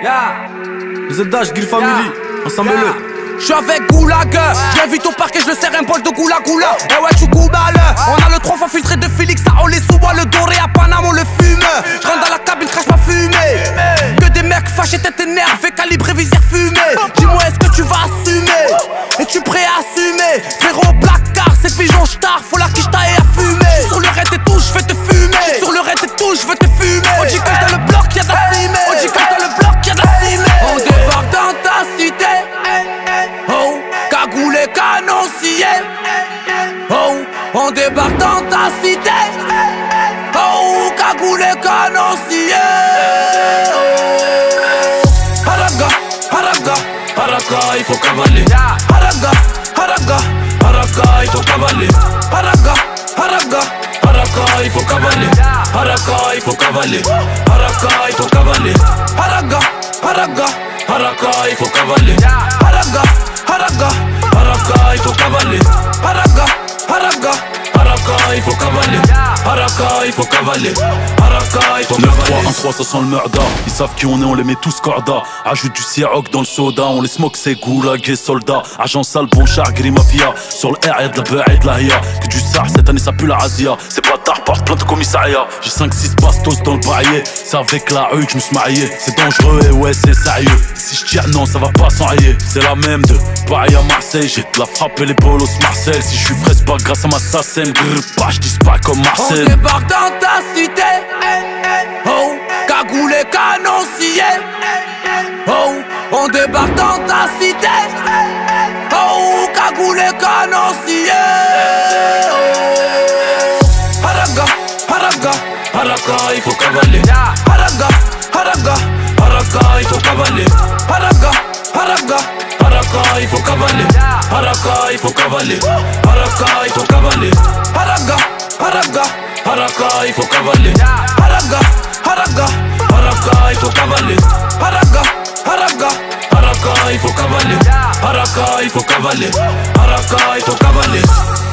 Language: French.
ZH, Grill Family, ensemble-le. J'suis avec Goulag, j'invite au parc et je le sers un bol de goula goula. Eh ouais, tu goubales. On a le 3 fois filtré de Félix, ça on les sous-bois, le doré à Paname, on le fume. J'rentre dans la cabine, crache ma fumée. Que des mecs fâchés, tête énervée, calibré, visière fumée. Dis-moi, est-ce que tu vas assumer? Es-tu prêt à assumer? Frérot, placard, c'est pigeon star, faut la quiche et à fumer. Sur le raid et tout, j'veux te fumer. Sur le raid et tout, j'veux te fumer. On dit quand dans le bloc, y'a de la fumée. On dit quand dans le bloc, y'a de la fumée. On débarque dans ta cité. Oh, cagoulé, canon scié. Oh, on débarque dans ta cité. Oh, cagoulé, canon scié. Haraga, haraga, haraga, il faut cavaler. Haraga, haraga, haraga, il faut cavaler. Haraga, haraga, haraga, il faut cavaler. Haraga, il faut cavaler. Haraga, il faut cavaler. Haraga, haraga, haraga, il faut cavaler. Haraga, haraga, haraga, il faut cavaler. Haraga, haraga, haraga, il faut cavaler. Haraga, il faut cavaler. Haraga, il faut cavaler. 9-3, 1-3, ça sent le murda. Ils savent qui on est, on les met tous corda. Ajoute du Ciroc dans le soda, on les smoke, c'est goulag et soldats. Agent sale, bon char, gris mafia. Sur le R, y'a de la beurre et de la hia. Que du sar, cette année ça pue la razia. C'est pas tard, porte plein de commissariat. J'ai 5-6 bastos dans le baillet. C'est avec la rue que je me suis marié. C'est dangereux et ouais, c'est sérieux. Si je tire, non, ça va pas s'enrayer. C'est la même de Paris à Marseille. J'ai de la frappe et les bolos Marcel. Si je suis frais, c'est pas grâce à ma sacème. Pas, je dis pas comme Marcel. On débarque dans ta cité. Oh, cagoulé, canon scié. Oh, on débarque dans ta cité. Oh, cagoulé, canon scié. Haraga, haraga, haraga, il faut cavaler. Haraga, haraga, haraga, il faut cavaler. Haraga, haraga, haraga, il faut cavaler. Haraga, il faut cavaler. Haraga, il faut cavaler. Haraga, haraga, haraga, il faut cavaler. Haraga, haraga, haraga, il faut cavaler. Haraga, haraga, haraga, il faut cavaler. Haraga, il faut cavaler. Haraga, il faut cavaler.